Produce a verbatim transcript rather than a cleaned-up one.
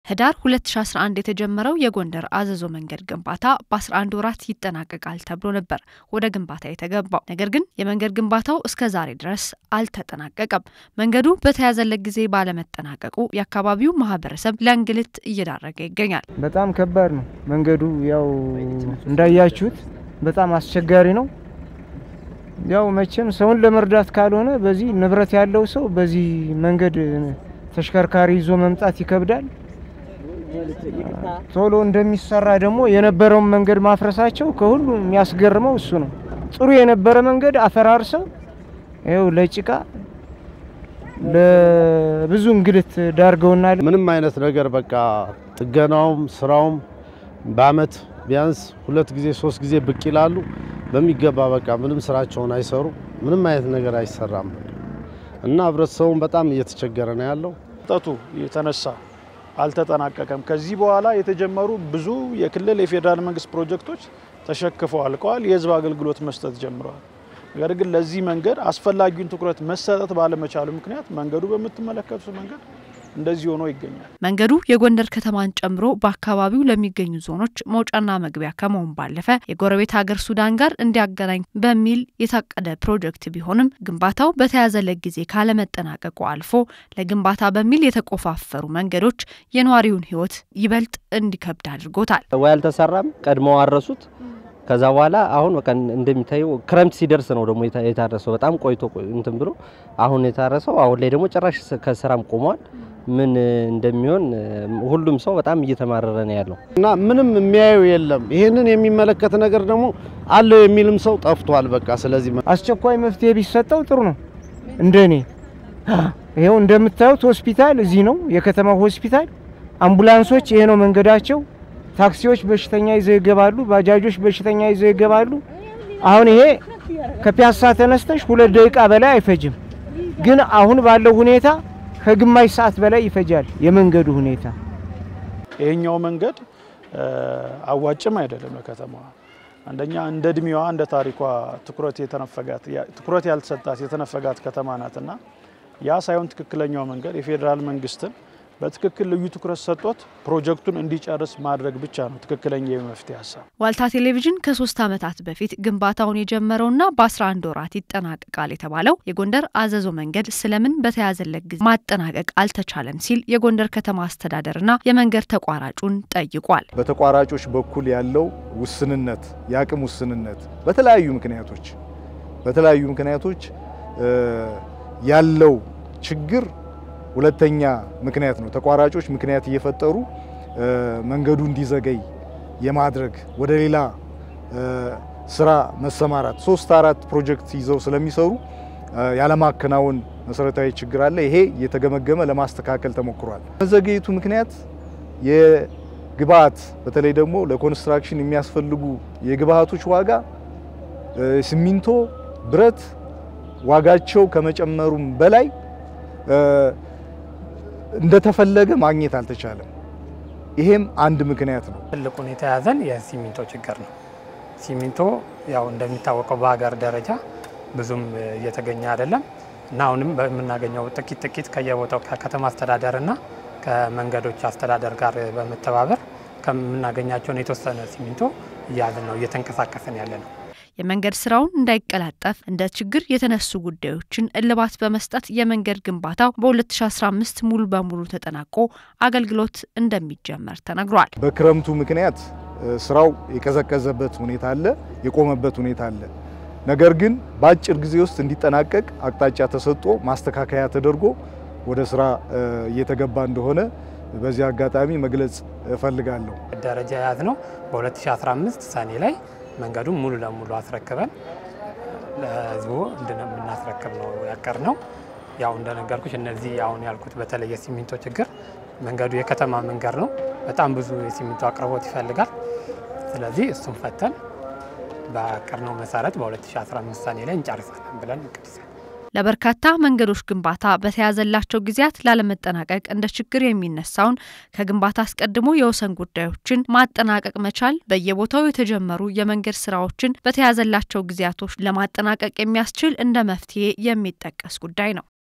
ህዳር ሁለት ሺህ አስራ አንድ የተጀመረው የጎንደር አዘዞ መንገድ ግንባታ በ11 ወራት ይጠናቀቃል ተብሎ ነበር ወደ ግንባታ የተገባው። ነገር ግን የመንገድ ግንባታው እስከ ዛሬ ድረስ አልተጠናቀቀም። መንገዱ በተያዘለት ጊዜ ባለመጠናቀቁ የአካባቢው ማህበረሰብ ለእንግልት እየዳረገ ይገኛል። በጣም ከባድ ነው መንገዱ። ያው እንዳያችሁት በጣም አስቸጋሪ ነው። ያው መቼም ሰውን ለመርዳት ካልሆነ በዚህ ንብረት ያለው ሰው በዚህ መንገድ ተሽከርካሪ ይዞ መምጣት ይከብዳል። ቶሎ እንደሚሰራ ደግሞ የነበረው መንገድ ማፍረሳቸው ከሁሉ የሚያስገርመው እሱ ነው። ጥሩ የነበረ መንገድ አፈራርሰው ይኸው ለጭቃ ለብዙ እንግልት ዳርገውናል። ምንም አይነት ነገር በቃ ጥገናውም ስራውም በአመት ቢያንስ ሁለት ጊዜ ሶስት ጊዜ ብቅ ይላሉ። በሚገባ በቃ ምንም ስራቸውን አይሰሩ፣ ምንም አይነት ነገር አይሰራም እና ህብረተሰቡም በጣም እየተቸገረ ነው ያለው። ጣቱ የተነሳ አልተጠናቀቀም። ከዚህ በኋላ የተጀመሩ ብዙ የክልል የፌደራል መንግስት ፕሮጀክቶች ተሸክፈው አልቀዋል፣ የህዝብ አገልግሎት መስጠት ጀምረዋል። ነገር ግን ለዚህ መንገድ አስፈላጊውን ትኩረት መሰጠት ባለመቻሉ ምክንያት መንገዱ በመተመለከቱት መንገድ እንደዚህ ሆኖ ይገኛል። መንገዱ የጎንደር ከተማን ጨምሮ በአካባቢው ለሚገኙ ዞኖች መውጫና መግቢያ ከመሆን ባለፈ የጎረቤት ሀገር ሱዳን ጋር እንዲያገናኝ በሚል የታቀደ ፕሮጀክት ቢሆንም ግንባታው በተያዘለት ጊዜ ካለመጠናቀቁ አልፎ ለግንባታ በሚል የተቆፋፈሩ መንገዶች የነዋሪውን ህይወት ይበልጥ እንዲከብድ አድርጎታል። ወይ አልተሰራም፣ ቀድመው አረሱት። ከዛ በኋላ አሁን በቃ እንደሚታየው ክረምት ሲደርስ ነው ደግሞ የታረሰው። በጣም ቆይቶ እንትን ብሎ አሁን የታረሰው። አሁን ላይ ደግሞ ጭራሽ ከስራም ቆሟል። ምን እንደሚሆን ሁሉም ሰው በጣም እየተማረረ ነው ያለው እና ምንም የሚያየው የለም። ይሄንን የሚመለከት ነገር ደግሞ አለው የሚልም ሰው ጠፍቷል። በቃ ስለዚህ አስቸኳይ መፍትሄ ቢሰጠው ጥሩ ነው። እንደኔ ይሄው እንደምታዩት ሆስፒታል እዚህ ነው፣ የከተማው ሆስፒታል። አምቡላንሶች ይሄ ነው መንገዳቸው። ታክሲዎች በሽተኛ ይዘው ይገባሉ፣ ባጃጆች በሽተኛ ይዘው ይገባሉ። አሁን ይሄ ከፒያሳ ተነስተሽ ሁለት ደቂቃ በላይ አይፈጅም። ግን አሁን ባለው ሁኔታ ከግማሽ ሰዓት በላይ ይፈጃል የመንገዱ ሁኔታ። ይሄኛው መንገድ አዋጭም አይደለም ለከተማዋ። አንደኛ እንደ እድሜዋ እንደ ታሪኳ ትኩረት የተነፈጋት ትኩረት ያልተሰጣት የተነፈጋት ከተማ ናትና ያ ሳይሆን ትክክለኛው መንገድ የፌደራል መንግስትን በትክክል ልዩ ትኩረት ሰጥቶት ፕሮጀክቱን እንዲጨርስ ማድረግ ብቻ ነው ትክክለኛ የመፍትሄ ሐሳብ። ዋልታ ቴሌቪዥን ከሶስት አመታት በፊት ግንባታውን የጀመረውና በ11 ወራት ይጠናቀቃል የተባለው የጎንደር አዘዞ መንገድ ስለምን በተያዘለት ጊዜ ማጠናቀቅ አልተቻለም ሲል የጎንደር ከተማ አስተዳደርና የመንገድ ተቋራጩን ጠይቋል። በተቋራጮች በኩል ያለው ውስንነት፣ ያቅም ውስንነት በተለያዩ ምክንያቶች በተለያዩ ምክንያቶች ያለው ችግር ሁለተኛ ምክንያት ነው። ተቋራጮች ምክንያት እየፈጠሩ መንገዱ እንዲዘገይ የማድረግ ወደ ሌላ ስራ መሰማራት ሶስት አራት ፕሮጀክት ይዘው ስለሚሰሩ ያለማከናወን መሰረታዊ ችግር አለ። ይሄ የተገመገመ ለማስተካከል ተሞክሯል። መዘገየቱ ምክንያት የግብአት በተለይ ደግሞ ለኮንስትራክሽን የሚያስፈልጉ የግብአቶች ዋጋ ሲሚንቶ፣ ብረት ዋጋቸው ከመጨመሩም በላይ እንደተፈለገ ማግኘት አልተቻለም። ይሄም አንድ ምክንያት ነው። ትልቁን የተያዘን የሲሚንቶ ችግር ነው። ሲሚንቶ ያው እንደሚታወቀው በአገር ደረጃ ብዙም እየተገኘ አይደለም እና አሁንም በመናገኘው ጥቂት ጥቂት ከየቦታው ከከተማ አስተዳደርና ከመንገዶች አስተዳደር ጋር በመተባበር ከምናገኛቸው የተወሰነ ሲሚንቶ እያልን ነው እየተንቀሳቀሰን ያለ ነው። የመንገድ ስራውን እንዳይቀላጠፍ እንደ ችግር የተነሱ ጉዳዮችን እልባት በመስጠት የመንገድ ግንባታው በ2015 ሙሉ በሙሉ ተጠናቆ አገልግሎት እንደሚጀመር ተነግሯል። በክረምቱ ምክንያት ስራው የቀዘቀዘበት ሁኔታ አለ፣ የቆመበት ሁኔታ አለ። ነገር ግን በአጭር ጊዜ ውስጥ እንዲጠናቀቅ አቅጣጫ ተሰጥቶ ማስተካከያ ተደርጎ ወደ ስራ እየተገባ እንደሆነ በዚህ አጋጣሚ መግለጽ እፈልጋለሁ። ደረጃ ያዝ ነው በ2015 ሰኔ ላይ መንገዱን ሙሉ ለሙሉ አስረክበን ለህዝቡ እንድናስረክብ ነው ያቀርነው። ያው እንደነገርኩሽ እነዚህ አሁን ያልኩት በተለይ የሲሚንቶ ችግር መንገዱ የከተማ መንገድ ነው፣ በጣም ብዙ የሲሚንቶ አቅርቦት ይፈልጋል። ስለዚህ እሱን ፈተን በአቀርነው መሰረት በ2015 ሰኔ ላይ እንጨርሳለን ብለን እንቀጥላለን። ለበርካታ መንገዶች ግንባታ በተያዘላቸው ጊዜያት ላለመጠናቀቅ እንደ ችግር የሚነሳውን ከግንባታ አስቀድሞ የወሰን ጉዳዮችን ማጠናቀቅ መቻል በየቦታው የተጀመሩ የመንገድ ስራዎችን በተያዘላቸው ጊዜያቶች ለማጠናቀቅ የሚያስችል እንደ መፍትሄ የሚጠቀስ ጉዳይ ነው።